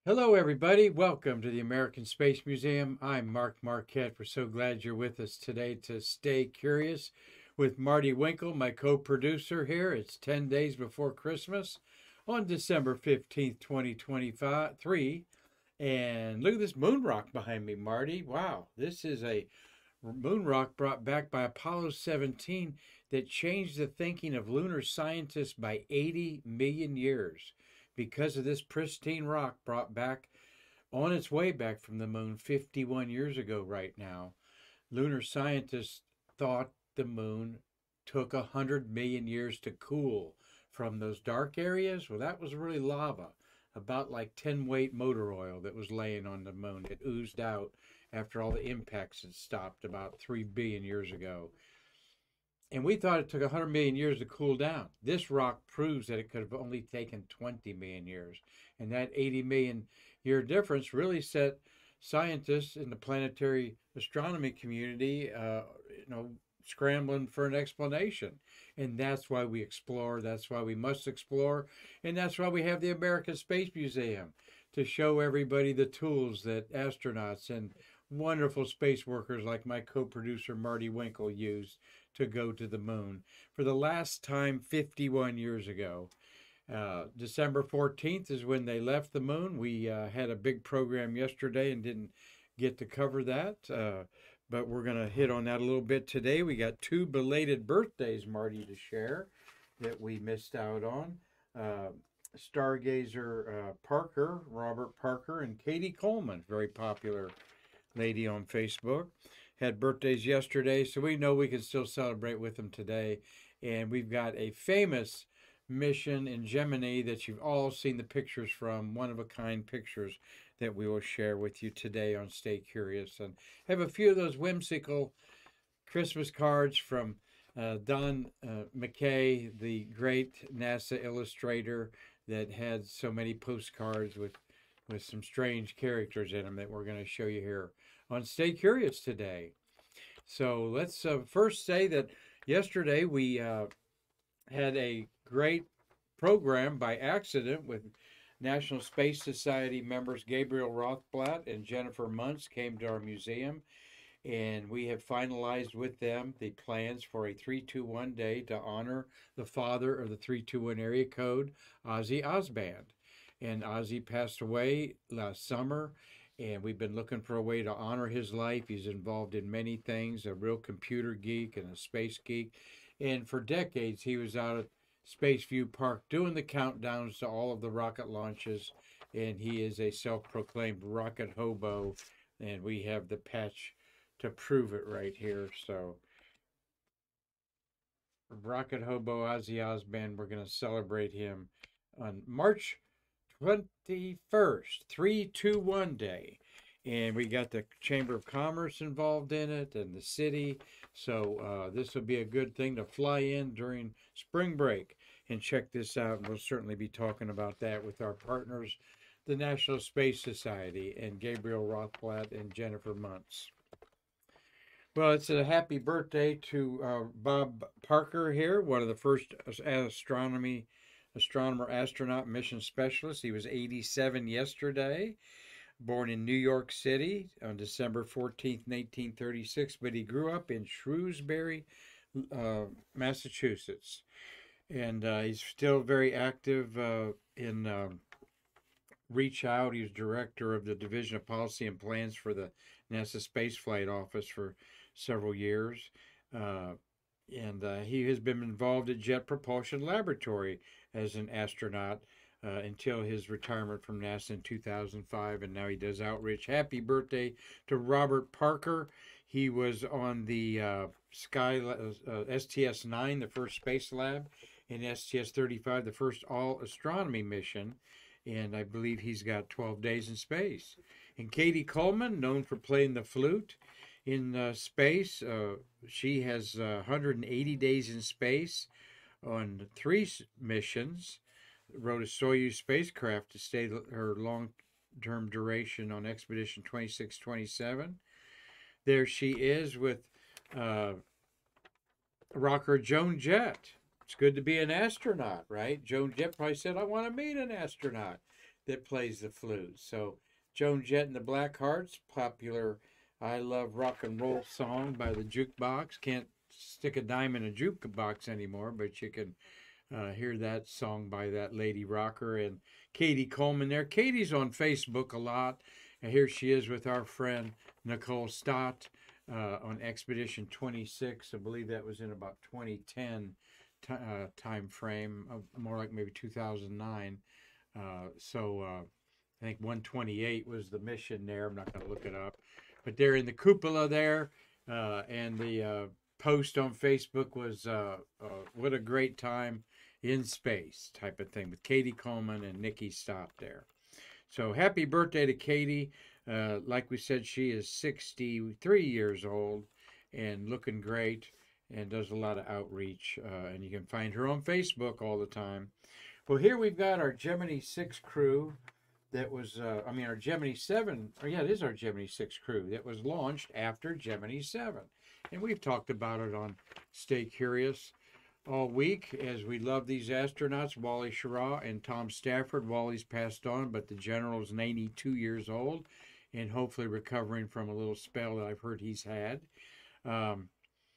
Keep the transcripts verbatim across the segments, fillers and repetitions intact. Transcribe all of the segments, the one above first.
Hello, everybody. Welcome to the American Space Museum. I'm Mark Marquette. We're so glad you're with us today to stay curious with Marty Winkle, my co producer here. It's ten days before Christmas on December fifteenth, twenty twenty-three. And look at this moon rock behind me, Marty. Wow, this is a moon rock brought back by Apollo seventeen that changed the thinking of lunar scientists by eighty million years because of this pristine rock brought back on its way back from the moon fifty-one years ago right now. Lunar scientists thought the moon took one hundred million years to cool from those dark areas. Well, that was really lava, about like ten weight motor oil that was laying on the moon. It oozed out after all the impacts had stopped about three billion years ago. And we thought it took one hundred million years to cool down. This rock proves that it could have only taken twenty million years. And that eighty million year difference really set scientists in the planetary astronomy community, uh, you know, scrambling for an explanation. And that's why we explore. That's why we must explore. And that's why we have the American Space Museum to show everybody the tools that astronauts and wonderful space workers like my co-producer Marty Winkle used to go to the moon for the last time fifty-one years ago. Uh, December fourteenth is when they left the moon. We uh, had a big program yesterday and didn't get to cover that, uh, but we're going to hit on that a little bit today. We got two belated birthdays, Marty, to share that we missed out on. Uh, Stargazer uh, Parker, Robert Parker, and Katie Coleman, very popular lady on Facebook, had birthdays yesterday, so we know we can still celebrate with them today. And we've got a famous mission in Gemini that you've all seen the pictures from, one-of-a-kind pictures that we will share with you today on Stay Curious. And have a few of those whimsical Christmas cards from uh, Don uh, McKay, the great NASA illustrator that had so many postcards with with some strange characters in them that we're going to show you here on Stay Curious today. So let's uh, first say that yesterday we uh, had a great program by accident with National Space Society members Gabriel Rothblatt and Jennifer Muntz came to our museum, and we have finalized with them the plans for a three two one day to honor the father of the three two one area code, Ozzy Osband. And Ozzy passed away last summer, and we've been looking for a way to honor his life. He's involved in many things, a real computer geek and a space geek. And for decades, he was out at Spaceview Park doing the countdowns to all of the rocket launches. And he is a self-proclaimed rocket hobo. And we have the patch to prove it right here. So, rocket hobo Ozzy Osbourne, we're going to celebrate him on March twenty-first, three two one day. And we got the Chamber of Commerce involved in it and the city. So uh, this will be a good thing to fly in during spring break and check this out. And we'll certainly be talking about that with our partners, the National Space Society and Gabriel Rothblatt and Jennifer Muntz. Well, it's a happy birthday to uh, Bob Parker here, one of the first astronomy astronomer, astronaut, mission specialist. He was eighty-seven yesterday, born in New York City on December fourteenth, nineteen thirty-six, but he grew up in Shrewsbury, uh, Massachusetts. And uh, he's still very active uh, in um, Reach Out. He was director of the Division of Policy and Plans for the NASA Space Flight Office for several years. Uh, and uh, he has been involved at Jet Propulsion Laboratory as an astronaut uh, until his retirement from NASA in two thousand five, and now he does outreach. Happy birthday to Robert Parker. He was on the uh, Sky uh, S T S nine, the first space lab, and S T S thirty-five, the first all-astronomy mission, and I believe he's got twelve days in space. And Katie Coleman, known for playing the flute in uh, space, uh, she has uh, one hundred eighty days in space on three missions, rode a Soyuz spacecraft to stay her long-term duration on Expedition twenty-six twenty-seven. There she is with uh, rocker Joan Jett. It's good to be an astronaut, right? Joan Jett probably said, I want to meet an astronaut. that plays the flute. So Joan Jett and the Blackhearts, popular I Love Rock and Roll song by the Jukebox. Can't stick a dime in a jukebox anymore, but you can uh, hear that song by that lady rocker. And Katie Coleman there. Katie's on Facebook a lot. And here she is with our friend Nicole Stott uh, on Expedition twenty-six. I believe that was in about twenty ten t- uh, time frame, uh, more like maybe two thousand nine. Uh, so uh, I think one twenty-eight was the mission there. I'm not going to look it up. But they're in the cupola there. Uh, and the uh, post on Facebook was uh, uh, what a great time in space type of thing with Katie Coleman and Nikki Stott there. So happy birthday to Katie. Uh, like we said, she is sixty-three years old and looking great and does a lot of outreach. Uh, and you can find her on Facebook all the time. Well, here we've got our Gemini six crew that was, uh, I mean, our Gemini seven, oh yeah, it is our Gemini six crew that was launched after Gemini seven. And we've talked about it on Stay Curious all week as we love these astronauts, Wally Schirra and Tom Stafford. Wally's passed on, but the general is ninety-two years old and hopefully recovering from a little spell that I've heard he's had. Um,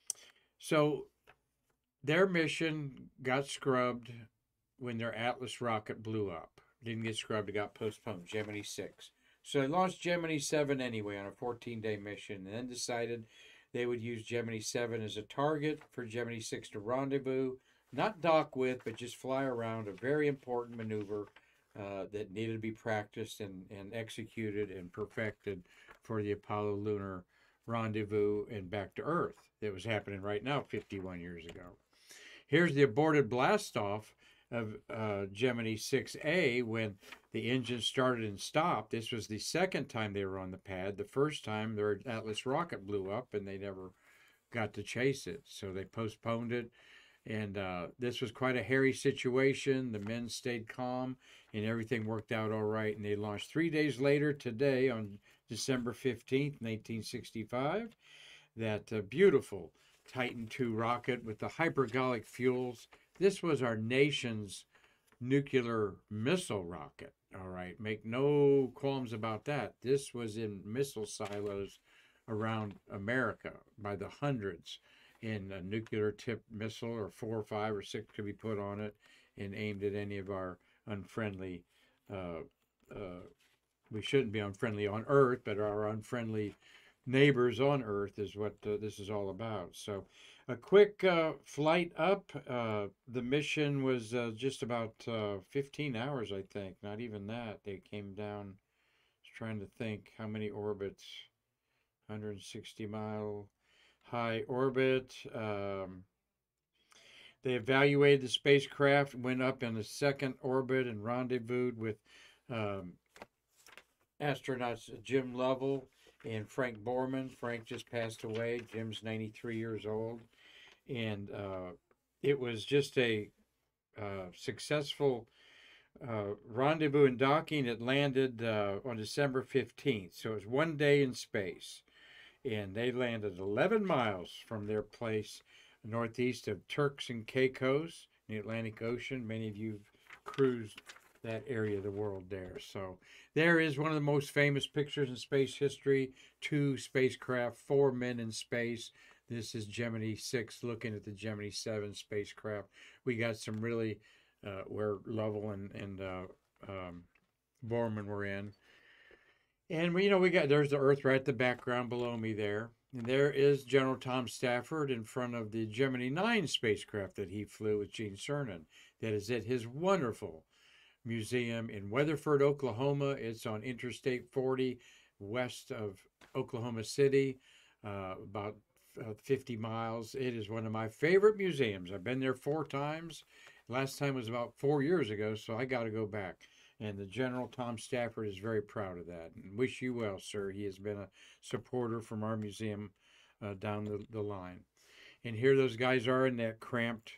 so their mission got scrubbed when their Atlas rocket blew up. Didn't get scrubbed, it got postponed, Gemini six. So they launched Gemini seven anyway on a fourteen-day mission and then decided they would use Gemini seven as a target for Gemini six to rendezvous, not dock with, but just fly around, a very important maneuver uh, that needed to be practiced and, and executed and perfected for the Apollo lunar rendezvous and back to Earth that was happening right now fifty-one years ago. Here's the aborted blastoff of uh, Gemini six A when the engine started and stopped. This was the second time they were on the pad. The first time their Atlas rocket blew up and they never got to chase it. So they postponed it. And uh, this was quite a hairy situation. The men stayed calm and everything worked out all right. And they launched three days later today on December fifteenth, nineteen sixty-five, that uh, beautiful Titan two rocket with the hypergolic fuels. This was our nation's nuclear missile rocket, all right? Make no qualms about that. This was in missile silos around America by the hundreds in a nuclear-tipped missile, or four or five or six could be put on it and aimed at any of our unfriendly, uh, uh, we shouldn't be unfriendly on Earth, but our unfriendly neighbors on Earth is what uh, this is all about. So a quick uh, flight up. Uh, the mission was uh, just about uh, fifteen hours, I think. Not even that. They came down, I was trying to think how many orbits. one hundred sixty mile high orbit. Um, they evaluated the spacecraft, went up in a second orbit and rendezvoused with um, astronauts Jim Lovell and Frank Borman. Frank just passed away. Jim's ninety-three years old. And uh, it was just a uh, successful uh, rendezvous and docking. It landed uh, on December fifteenth. So it was one day in space. And they landed eleven miles from their place northeast of Turks and Caicos in the Atlantic Ocean. Many of you have cruised that area of the world there. So there is one of the most famous pictures in space history. Two spacecraft, four men in space. This is Gemini six looking at the Gemini seven spacecraft. We got some really, uh, where Lovell and, and uh, um, Borman were in. And, we, you know, we got, there's the Earth right at the background below me there. And there is General Tom Stafford in front of the Gemini nine spacecraft that he flew with Gene Cernan. That is at his wonderful museum in Weatherford, Oklahoma. It's on Interstate forty west of Oklahoma City, uh, about uh, fifty miles. It is one of my favorite museums. I've been there four times. Last time was about four years ago, so I got to go back. And the General Tom Stafford is very proud of that. And wish you well, sir. He has been a supporter from our museum uh, down the, the line. And here those guys are in that cramped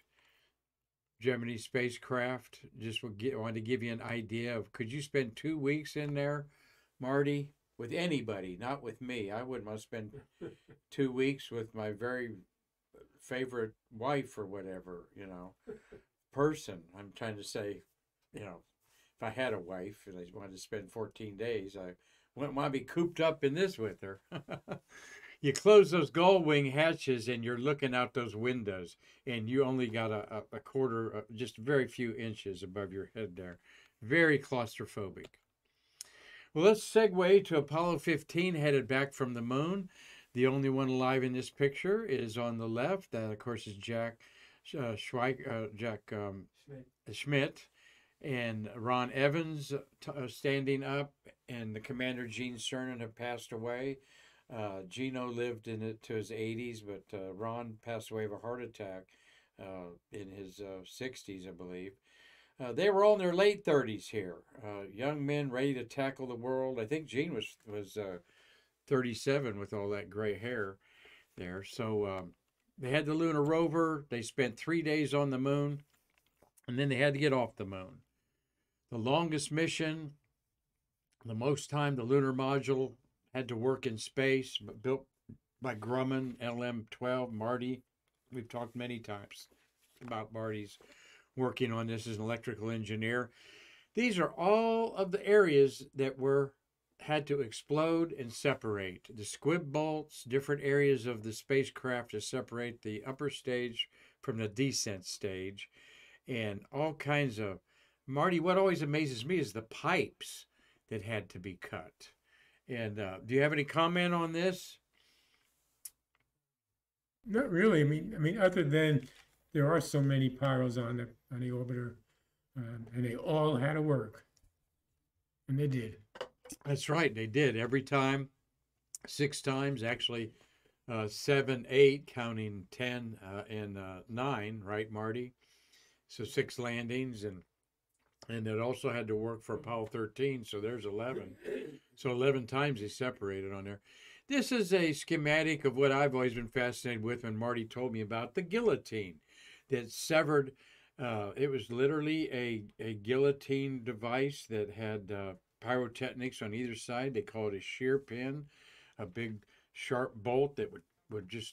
Gemini spacecraft. Just would get, wanted to give you an idea of, could you spend two weeks in there, Marty, with anybody, not with me? I wouldn't want to spend two weeks with my very favorite wife or whatever, you know, person. I'm trying to say, you know, if I had a wife and I wanted to spend fourteen days, I wouldn't want to be cooped up in this with her. You close those gull wing hatches and you're looking out those windows, and you only got a, a quarter, uh, just very few inches above your head there. Very claustrophobic. Well, let's segue to Apollo fifteen, headed back from the moon. The only one alive in this picture is on the left. That, of course, is Jack uh, Schweik, uh, Jack um, Schmidt. Schmidt and Ron Evans t- uh, standing up, and the commander Gene Cernan have passed away. Uh, Gino lived in it to his eighties, but uh, Ron passed away of a heart attack uh, in his uh, sixties, I believe. Uh, they were all in their late thirties here, uh, young men ready to tackle the world. I think Gene was was uh, thirty-seven with all that gray hair there. So um, they had the lunar rover. They spent three days on the moon, and then they had to get off the moon. The longest mission, the most time the lunar module had to work in space, but built by Grumman, L M twelve, Marty. We've talked many times about Marty's working on this as an electrical engineer. These are all of the areas that were had to explode and separate. The squib bolts, different areas of the spacecraft to separate the upper stage from the descent stage, and all kinds of, Marty, what always amazes me is the pipes that had to be cut. And uh, do you have any comment on this? Not really. I mean, I mean, other than there are so many pyros on the on the orbiter, um, and they all had to work, and they did. That's right, they did every time, six times actually, uh, seven, eight, counting ten uh, and uh, nine, right, Marty? So six landings, and and it also had to work for Apollo thirteen, so there's eleven. So eleven times they separated on there. This is a schematic of what I've always been fascinated with when Marty told me about the guillotine that severed. Uh, it was literally a, a guillotine device that had uh, pyrotechnics on either side. They call it a shear pin, a big sharp bolt that would, would just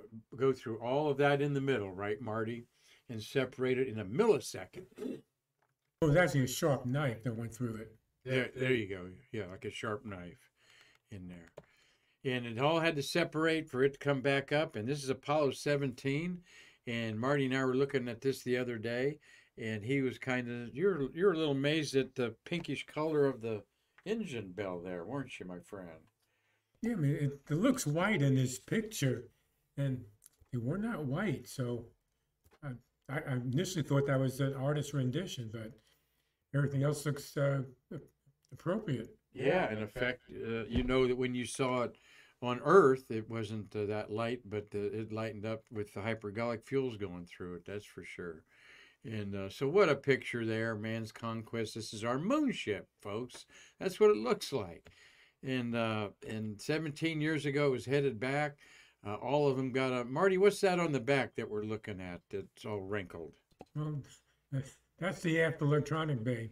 go through all of that in the middle, right, Marty? And separate it in a millisecond. It was actually a sharp knife that went through it. There, there you go. Yeah, like a sharp knife in there. And it all had to separate for it to come back up. And this is Apollo seventeen. And Marty and I were looking at this the other day, and he was kind of, you're you're a little amazed at the pinkish color of the engine bell there, weren't you, my friend? Yeah, I mean, it, it looks white in this picture, and they were not white. So I, I initially thought that was an artist's rendition, but everything else looks uh, appropriate. Yeah, in effect, uh, you know that when you saw it on Earth, it wasn't uh, that light, but uh, it lightened up with the hypergolic fuels going through it, that's for sure. And uh, so what a picture there, man's conquest. This is our moonship, folks. That's what it looks like. And, uh, and seventeen years ago, it was headed back. Uh, all of them got a, Marty, what's that on the back that we're looking at that's all wrinkled? Well, that's the after electronic bay.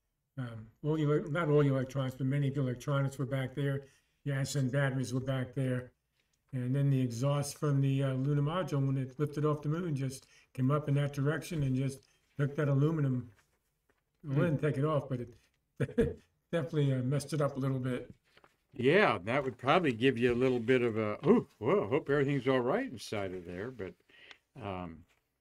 Um, all the, not all the electronics, but many of the electronics were back there. Gas and batteries were back there. And then the exhaust from the uh, lunar module, when it lifted off the moon, just came up in that direction and just took that aluminum. Well, it didn't take it off, but it definitely uh, messed it up a little bit. Yeah, that would probably give you a little bit of a, oh, well, I hope everything's all right inside of there. But um,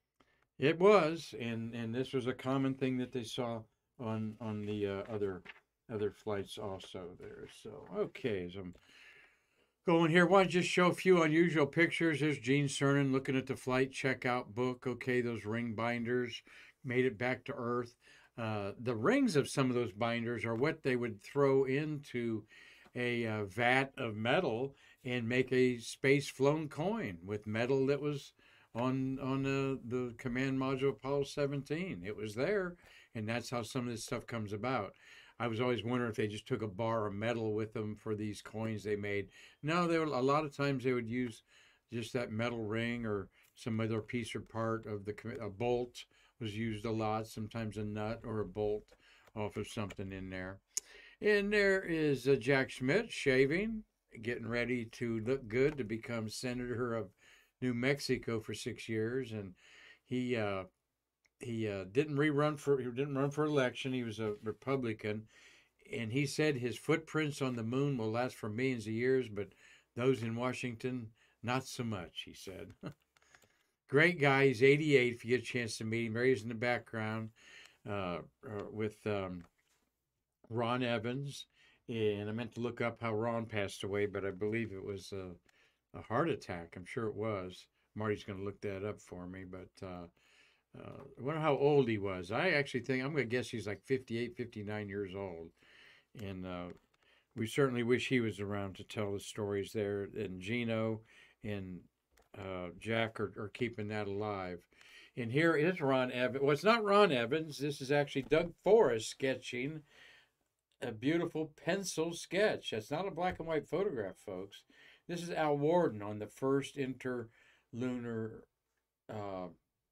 it was, and, and this was a common thing that they saw on on the uh, other other flights also there. So, okay, as I'm going here, I want to just show a few unusual pictures. There's Gene Cernan looking at the flight checkout book. Okay, those ring binders made it back to Earth. Uh, the rings of some of those binders are what they would throw into a uh, vat of metal and make a space-flown coin with metal that was on on uh, the command module Apollo seventeen. It was there, and that's how some of this stuff comes about. I was always wondering if they just took a bar of metal with them for these coins they made. No, they were, a lot of times they would use just that metal ring or some other piece or part of the, a bolt was used a lot, sometimes a nut or a bolt off of something in there. And there is uh, Jack Schmidt shaving, getting ready to look good to become Senator of New Mexico for six years. And he uh, he uh, didn't rerun for he didn't run for election. He was a Republican, and he said his footprints on the moon will last for millions of years, but those in Washington, not so much. He said. Great guy. He's eighty-eight. If you get a chance to meet him, Mary's in the background uh, uh, with um, Ron Evans. And I meant to look up how Ron passed away, but I believe it was a, a heart attack. I'm sure it was. Marty's going to look that up for me, but uh, uh, I wonder how old he was. I actually think, I'm going to guess he's like fifty-eight, fifty-nine years old. And uh, we certainly wish he was around to tell the stories there. And Gino and uh, Jack are, are keeping that alive. And here is Ron Evans. Well, it's not Ron Evans. This is actually Doug Forrest sketching a beautiful pencil sketch. That's not a black and white photograph, folks. This is Al Warden on the first interlunar, uh,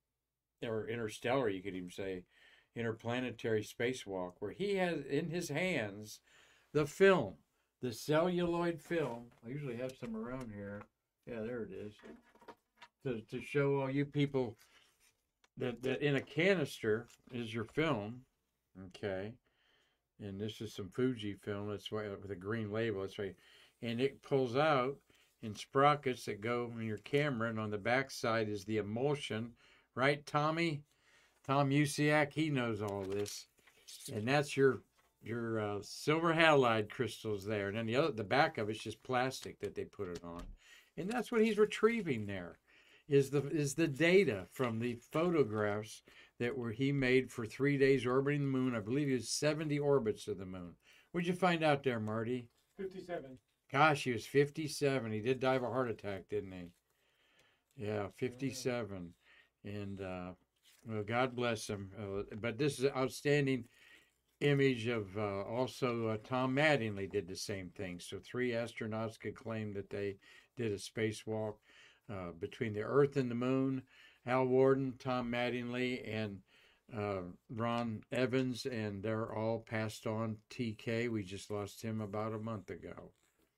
or interstellar, you could even say, interplanetary spacewalk, where he has in his hands the film, the celluloid film. I usually have some around here. Yeah, there it is. To, to show all you people that, that in a canister is your film. Okay. And this is some Fuji film. That's why with a green label. That's right. And it pulls out in sprockets that go in your camera. And on the back side is the emulsion. Right, Tommy? Tom Usiak, he knows all this. And that's your your uh, silver halide crystals there. And then the other, the back of it's just plastic that they put it on. And that's what he's retrieving there. Is the is the data from the photographs that were he made for three days orbiting the moon. I believe he was seventy orbits of the moon. What'd you find out there, Marty? fifty-seven. Gosh, he was fifty-seven. He did die of a heart attack, didn't he? Yeah, fifty-seven. And, uh, well, God bless him. Uh, but this is an outstanding image of uh, also uh, Tom Mattingly did the same thing. So three astronauts could claim that they did a spacewalk uh, between the Earth and the moon. Al Warden, Tom Mattingly, and uh, Ron Evans, and they're all passed on. T K, we just lost him about a month ago.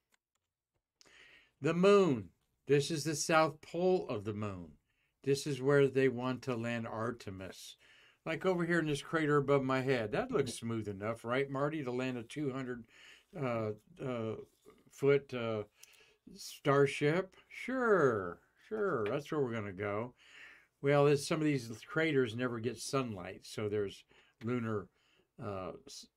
The moon. This is the south pole of the moon. This is where they want to land Artemis. Like over here in this crater above my head. That looks smooth enough, right, Marty, to land a two hundred uh, uh, foot uh, starship? Sure, sure. That's where we're going to go. Well, some of these craters never get sunlight, so there's lunar uh,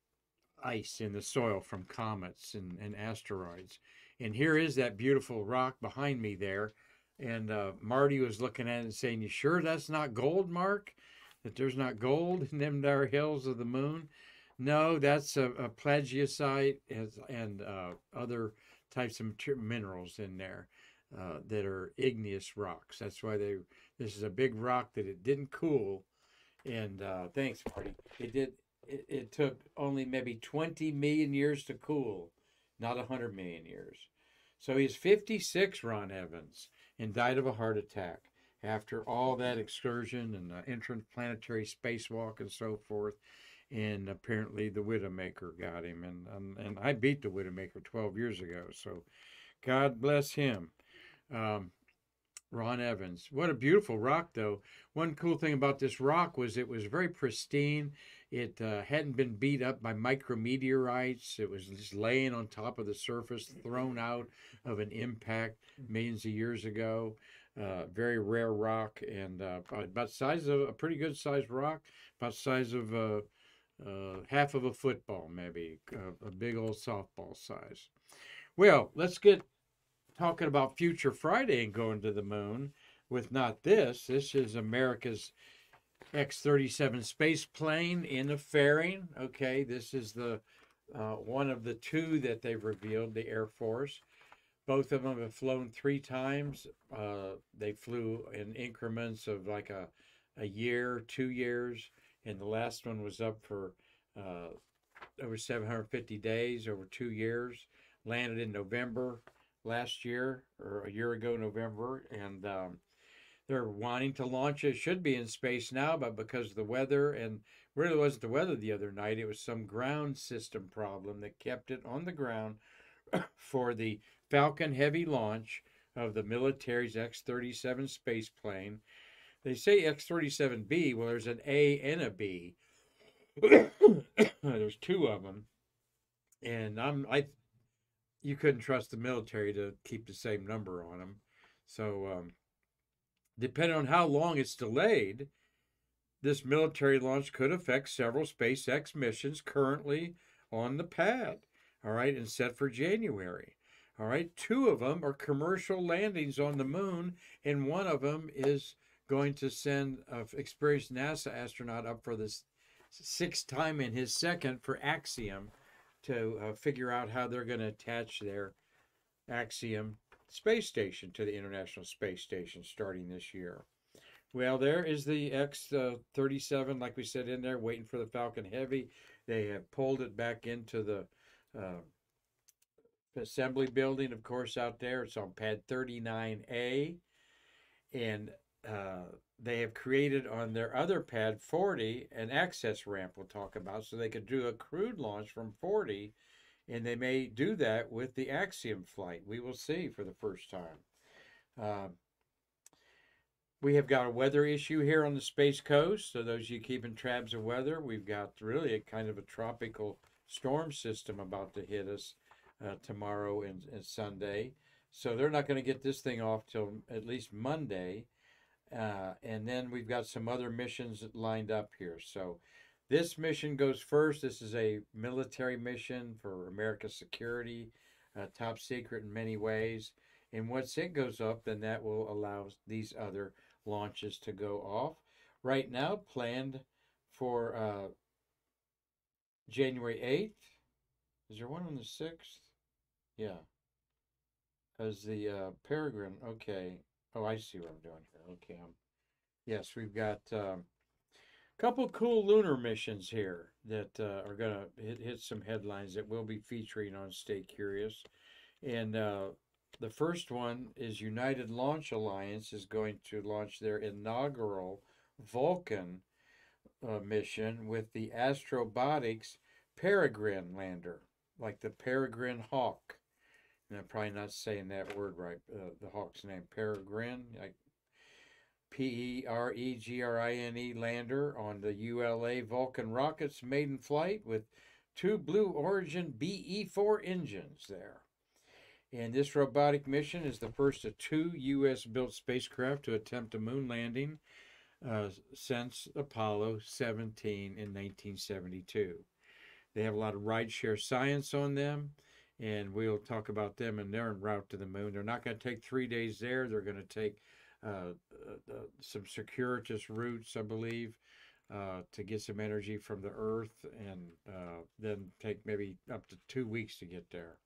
ice in the soil from comets and, and asteroids. And here is that beautiful rock behind me there. And uh, Marty was looking at it and saying, you sure that's not gold, Mark? That there's not gold in them there hills of the moon? No, that's a, a plagiocite and uh, other types of minerals in there uh, that are igneous rocks. That's why they, this is a big rock that it didn't cool. And uh, thanks, Marty. It did. It, it took only maybe twenty million years to cool, not one hundred million years. So he's fifty-six, Ron Evans, and died of a heart attack after all that excursion and the interplanetary spacewalk and so forth. And apparently the Widowmaker got him. And, and, and I beat the Widowmaker twelve years ago. So God bless him. Um, Ron Evans. What a beautiful rock, though. One cool thing about this rock was it was very pristine. It uh, hadn't been beat up by micrometeorites. It was just laying on top of the surface, thrown out of an impact millions of years ago. Uh, very rare rock, and uh, about the size of a pretty good sized rock, about the size of uh, uh, half of a football, maybe uh, a big old softball size. Well, let's get talking about Future Friday and going to the moon with not this. This is America's X thirty-seven space plane in a fairing. Okay, this is the uh, one of the two that they've revealed, the Air Force. Both of them have flown three times. Uh, they flew in increments of like a, a year, two years, and the last one was up for uh, over seven hundred fifty days, over two years. Landed in November last year, or a year ago, November, and um, they're wanting to launch it. It should be in space now, but because of the weather, and really wasn't the weather the other night, it was some ground system problem that kept it on the ground for the Falcon Heavy launch of the military's X thirty-seven space plane. They say X thirty-seven B. Well, there's an A and a B. There's two of them, and I'm I you couldn't trust the military to keep the same number on them. So, um, depending on how long it's delayed, this military launch could affect several SpaceX missions currently on the pad. All right, and set for January. All right, two of them are commercial landings on the moon, and one of them is going to send an experienced NASA astronaut up for the sixth time in his second for Axiom to uh, figure out how they're going to attach their Axiom space station to the International Space Station starting this year. Well, there is the X thirty-seven, like we said, in there, waiting for the Falcon Heavy. They have pulled it back into the uh, assembly building, of course, out there. It's on pad thirty-nine A. And uh, they have created on their other pad, forty, an access ramp we'll talk about, so they could do a crewed launch from forty, and they may do that with the Axiom flight. We will see for the first time. Uh, we have got a weather issue here on the Space Coast, so those of you keeping tabs of weather, we've got really a kind of a tropical storm system about to hit us uh, tomorrow and, and Sunday. So they're not going to get this thing off till at least Monday. Uh, and then we've got some other missions lined up here. So this mission goes first. This is a military mission for America's security, uh, top secret in many ways. And once it goes up, then that will allow these other launches to go off. Right now, planned for uh, January eighth. Is there one on the sixth? Yeah. As the uh, Peregrine. Okay. Oh, I see what I'm doing here. Okay. Um, yes, we've got a um, couple cool lunar missions here that uh, are going to hit, hit some headlines that we'll be featuring on Stay Curious. And uh, the first one is United Launch Alliance is going to launch their inaugural Vulcan uh, mission with the Astrobotics Peregrine lander, like the Peregrine Hawk. And I'm probably not saying that word right. Uh, the Hawk's name, Peregrine, like P E R E G R I N E lander on the U L A Vulcan rocket's maiden flight with two Blue Origin B E four engines there. And this robotic mission is the first of two U S-built spacecraft to attempt a moon landing uh, since Apollo seventeen in nineteen seventy-two. They have a lot of rideshare science on them, and we'll talk about them, and they're en route to the moon. They're not going to take three days there. They're going to take uh, uh, some circuitous routes, I believe, uh, to get some energy from the Earth, and uh, then take maybe up to two weeks to get there.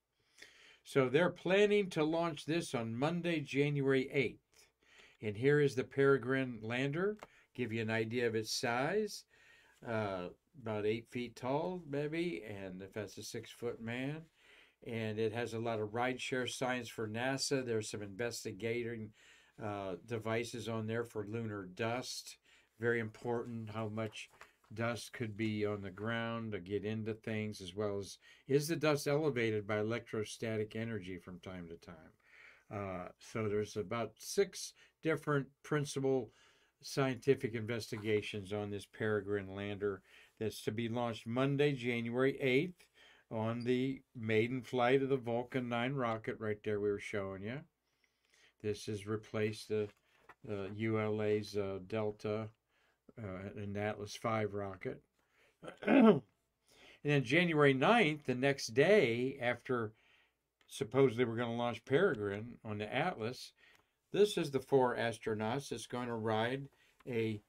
So they're planning to launch this on Monday, January eighth. And here is the Peregrine lander. Give you an idea of its size. Uh, about eight feet tall, maybe, and if that's a six-foot man. And it has a lot of rideshare science for NASA. There's some investigating uh, devices on there for lunar dust. Very important how much dust could be on the ground to get into things, as well as is the dust elevated by electrostatic energy from time to time. Uh, so there's about six different principal scientific investigations on this Peregrine lander that's to be launched Monday, January eighth on the maiden flight of the Vulcan nine rocket right there we were showing you. This has replaced the uh, U L A's uh, Delta uh, and Atlas five rocket. And then January ninth, the next day after supposedly we're going to launch Peregrine on the Atlas, this is the four astronauts that's going to ride a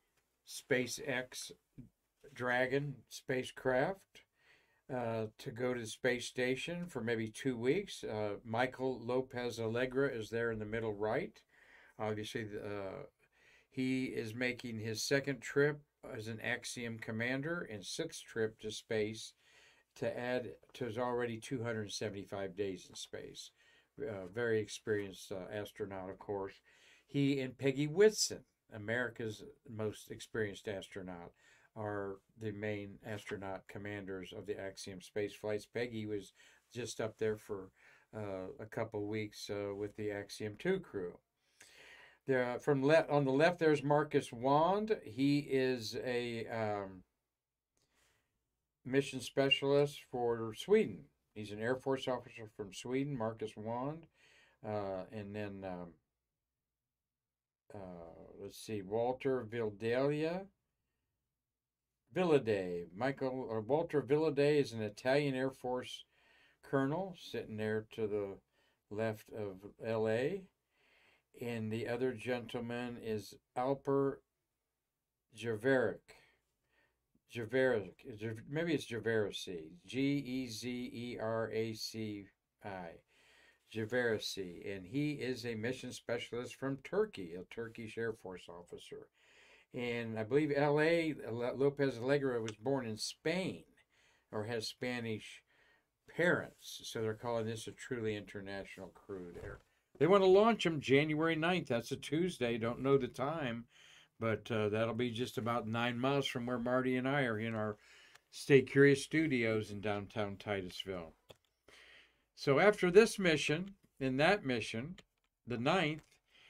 SpaceX Dragon spacecraft uh, to go to the space station for maybe two weeks. Uh, Michael Lopez Allegra is there in the middle right. Obviously, uh, he is making his second trip as an Axiom commander and sixth trip to space to add to his already two hundred seventy-five days in space. Uh, very experienced uh, astronaut, of course. He and Peggy Whitson, America's most experienced astronaut, are the main astronaut commanders of the Axiom space flights. Peggy was just up there for uh, a couple weeks uh, with the Axiom two crew. There, from left on the left, there's Marcus Wand. He is a um, mission specialist for Sweden. He's an Air Force officer from Sweden, Marcus Wand. Uh, and then, um, uh, let's see, Walter Vildalia. Villade. Michael, or Walter Villade is an Italian Air Force colonel sitting there to the left of L A. And the other gentleman is Alper Javeric. Javeric. Maybe it's Javerici. G E Z E R A C I. Javerici. And he is a mission specialist from Turkey, a Turkish Air Force officer. And I believe L A, Lopez Alegre was born in Spain or has Spanish parents. So they're calling this a truly international crew there. They want to launch them January ninth. That's a Tuesday. Don't know the time, but uh, that'll be just about nine miles from where Marty and I are in our Stay Curious studios in downtown Titusville. So after this mission and that mission, the ninth,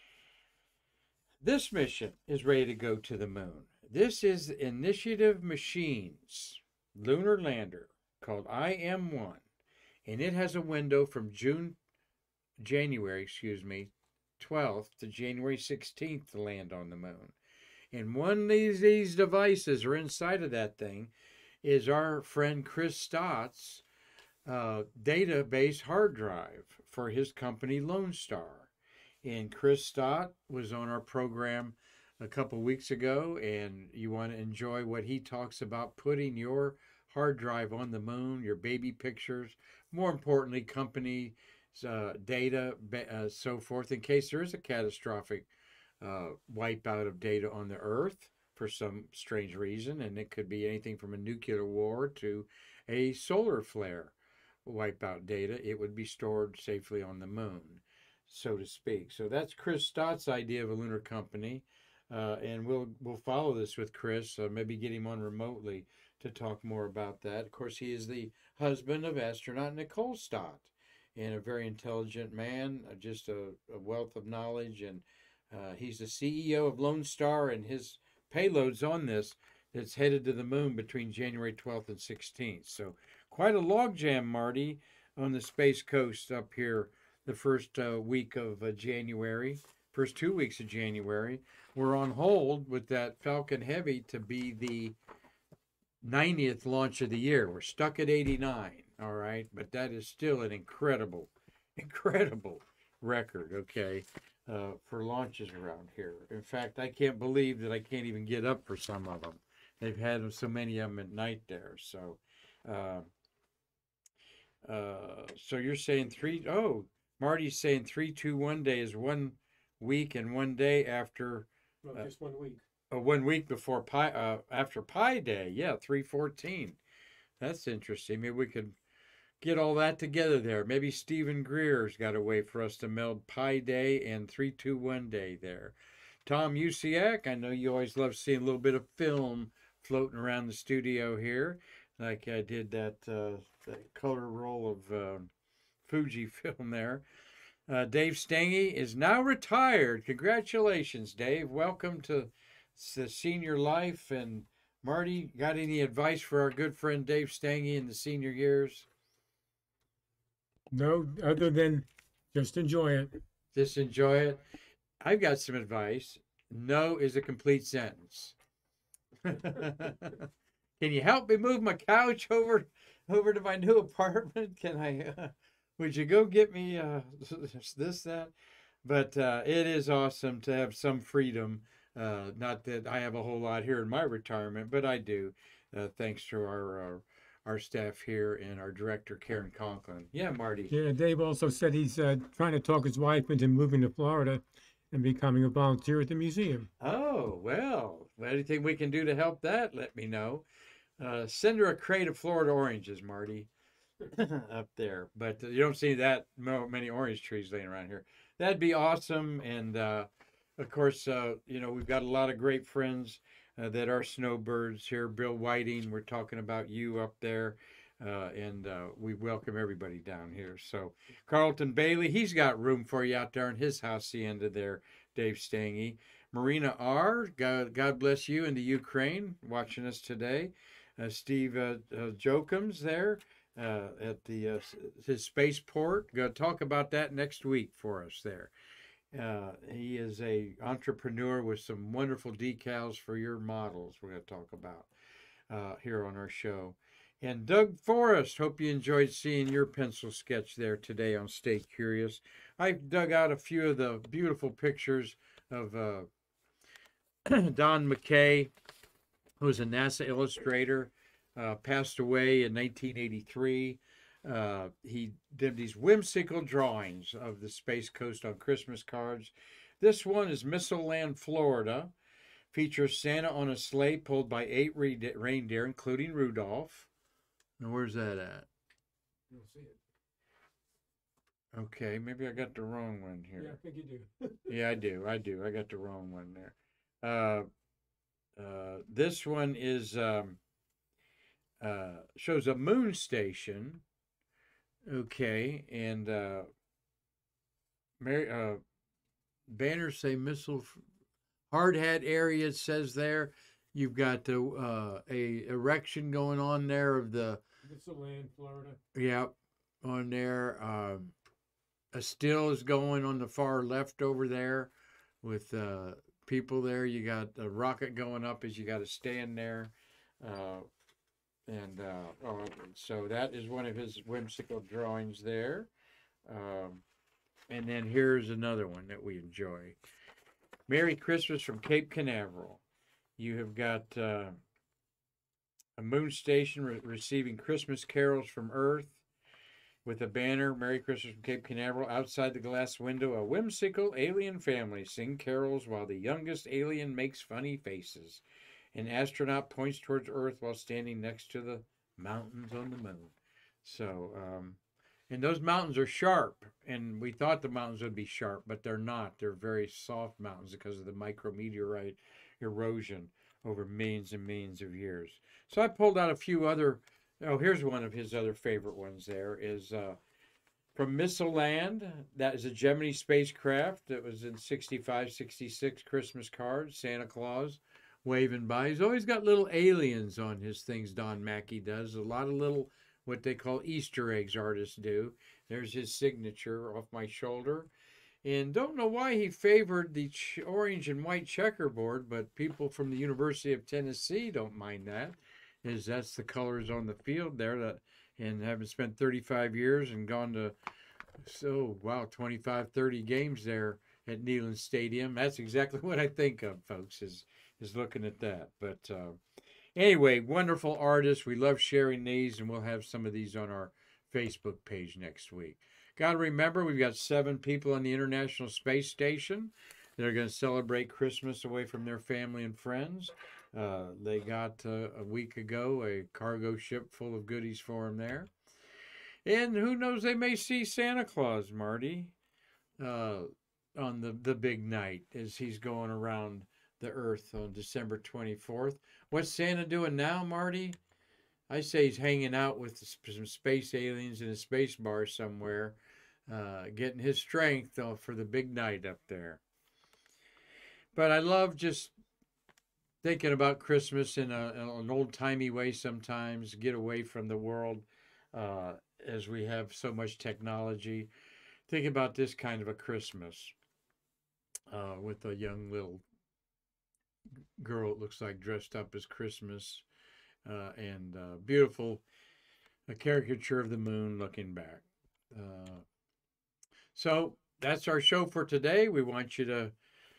this mission is ready to go to the moon. This is Initiative Machines lunar lander called I M one, and it has a window from June January, excuse me, twelfth to January sixteenth to land on the moon. And one of these, these devices or inside of that thing is our friend Chris Stott's uh, database hard drive for his company Lone Star. And Chris Stott was on our program a couple weeks ago, and you want to enjoy what he talks about putting your hard drive on the moon, your baby pictures, more importantly, company Uh, data, uh, so forth, in case there is a catastrophic uh, wipeout of data on the Earth for some strange reason, and it could be anything from a nuclear war to a solar flare wipeout data. It would be stored safely on the moon, so to speak. So that's Chris Stott's idea of a lunar company, uh, and we'll we'll follow this with Chris. Uh, maybe get him on remotely to talk more about that. Of course, he is the husband of astronaut Nicole Stott, and a very intelligent man, just a, a wealth of knowledge. And uh, he's the C E O of Lone Star, and his payload's on this that's headed to the moon between January twelfth and sixteenth. So quite a logjam, Marty, on the Space Coast up here the first uh, week of uh, January, first two weeks of January. We're on hold with that Falcon Heavy to be the ninetieth launch of the year. We're stuck at eighty-nine. All right, but that is still an incredible, incredible record, okay, uh, for launches around here. In fact, I can't believe that I can't even get up for some of them. They've had so many of them at night there. So, uh, uh, so you're saying three, oh, Marty's saying three, two, one day is one week and one day after. Well, uh, just one week. Uh, one week before Pi, uh, after Pi Day. Yeah, three fourteen. That's interesting. Maybe we could get all that together there. Maybe Stephen Greer's got a way for us to meld Pi Day and three two one Day there. Tom Usiak, I know you always love seeing a little bit of film floating around the studio here, like I did that, uh, that color roll of uh, Fuji film there. Uh, Dave Stange is now retired. Congratulations, Dave. Welcome to the senior life. And Marty, got any advice for our good friend Dave Stange in the senior years? No, other than just enjoy it. Just enjoy it. I've got some advice. No is a complete sentence. Can you help me move my couch over over to my new apartment? Can I? Uh, would you go get me uh, this, that? But uh, it is awesome to have some freedom. Uh, not that I have a whole lot here in my retirement, but I do, uh, thanks to our, our our staff here and our director, Karan Conklin. Yeah, Marty. Yeah, Dave also said he's uh, trying to talk his wife into moving to Florida and becoming a volunteer at the museum. Oh, well, anything we can do to help that, let me know. Uh, send her a crate of Florida oranges, Marty, up there. But you don't see that many orange trees laying around here. That'd be awesome. And, uh, of course, uh, you know, we've got a lot of great friends uh, that are snowbirds here. Bill Whiting, we're talking about you up there. Uh, and uh, we welcome everybody down here. So Carlton Bailey, he's got room for you out there in his hacienda there, Dave Stange. Marina R., God, God bless you in the Ukraine, watching us today. Uh, Steve uh, uh, Jokums there uh, at the uh, his spaceport. Going to talk about that next week for us there. Uh, he is a entrepreneur with some wonderful decals for your models we're going to talk about uh, here on our show. And Doug Forrest, hope you enjoyed seeing your pencil sketch there today on Stay Curious. I dug out a few of the beautiful pictures of uh, Don McKay, who was a NASA illustrator, uh, passed away in nineteen eighty-three. Uh, he did these whimsical drawings of the Space Coast on Christmas cards. This one is Missile Land, Florida. Features Santa on a sleigh pulled by eight re- reindeer, including Rudolph. Now, where's that at? You don't see it. Okay, maybe I got the wrong one here. Yeah, I think you do. Yeah, I do. I do. I got the wrong one there. Uh, uh, this one is um, uh, shows a moon station. Okay, and uh, Mary, uh, banners say missile hard hat area. It says there. You've got the uh, a erection going on there of the. Missile Land, Florida. Yeah, on there. Um, a still is going on the far left over there with uh, people there. You got a rocket going up as you got to stand there. Uh, and uh, oh, so that is one of his whimsical drawings there. Um, and then here's another one that we enjoy. Merry Christmas from Cape Canaveral. You have got uh, a moon station re- receiving Christmas carols from Earth with a banner, Merry Christmas from Cape Canaveral. Outside the glass window, a whimsical alien family sing carols while the youngest alien makes funny faces. An astronaut points towards Earth while standing next to the mountains on the moon. So, um, and those mountains are sharp, and we thought the mountains would be sharp, but they're not. They're very soft mountains because of the micrometeorite erosion over millions and millions of years. So I pulled out a few other, oh, here's one of his other favorite ones there, is uh, from Missile Land. That is a Gemini spacecraft that was in sixty-five, sixty-six Christmas cards, Santa Claus waving by. He's always got little aliens on his things, Don Mackey does. A lot of little, what they call Easter eggs artists do. There's his signature off my shoulder. And don't know why he favored the ch- orange and white checkerboard, but people from the University of Tennessee don't mind that, as that's the colors on the field there. That, and having spent thirty-five years and gone to, so wow, twenty-five, thirty games there at Neyland Stadium. That's exactly what I think of, folks, is, is looking at that. But uh, anyway, wonderful artists. We love sharing these, and we'll have some of these on our Facebook page next week. Got to remember, we've got seven people on the International Space Station that are going to celebrate Christmas away from their family and friends. Uh, they got uh, a week ago a cargo ship full of goodies for them there. And who knows, they may see Santa Claus, Marty, uh, on the, the big night as he's going around the Earth on December twenty-fourth. What's Santa doing now, Marty? I say he's hanging out with some space aliens in a space bar somewhere, uh, getting his strength uh, for the big night up there. But I love just thinking about Christmas in, a, in an old-timey way sometimes, get away from the world uh, as we have so much technology. Think about this kind of a Christmas uh, with a young little girl, it looks like, dressed up as Christmas. Uh, and uh, beautiful, a caricature of the moon looking back. Uh, so that's our show for today. We want you to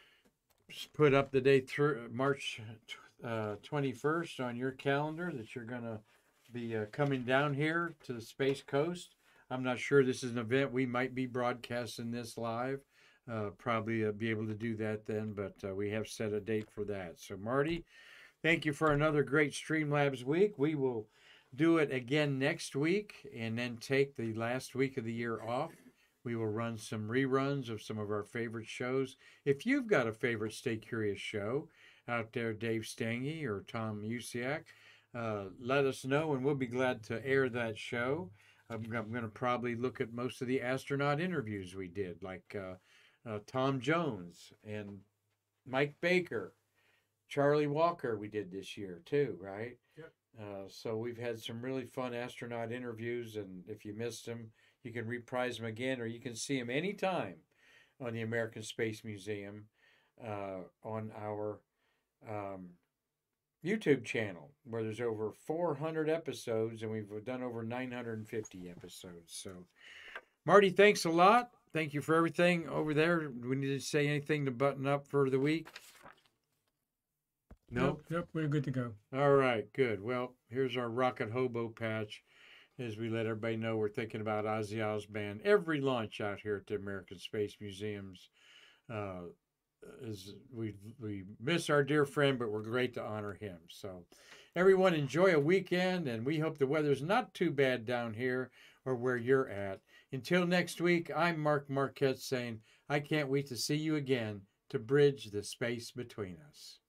put up the day through March uh, twenty-first on your calendar that you're going to be uh, coming down here to the Space Coast. I'm not sure this is an event. We might be broadcasting this live. Uh, probably uh, be able to do that then, but uh, we have set a date for that. So Marty, thank you for another great Streamlabs week. We will do it again next week and then take the last week of the year off. We will run some reruns of some of our favorite shows. If you've got a favorite Stay Curious show out there, Dave Stange or Tom Usiak, uh, let us know, and we'll be glad to air that show. I'm, I'm going to probably look at most of the astronaut interviews we did, like uh, uh, Tom Jones and Mike Baker, Charlie Walker. We did this year too, right? Yep. Uh, so we've had some really fun astronaut interviews, and if you missed them, you can reprise them again, or you can see them anytime on the American Space Museum uh, on our um, YouTube channel, where there's over four hundred episodes, and we've done over nine hundred fifty episodes. So, Marty, thanks a lot. Thank you for everything over there. Do we need to say anything to button up for the week? No? Nope, nope, we're good to go. All right, good. Well, here's our Rocket Hobo patch as we let everybody know we're thinking about Ozzy Osbourne every launch out here at the American Space Museums. Uh, is we we miss our dear friend, but we're great to honor him. So, everyone, enjoy a weekend, and we hope the weather's not too bad down here or where you're at. Until next week, I'm Mark Marquette saying I can't wait to see you again to bridge the space between us.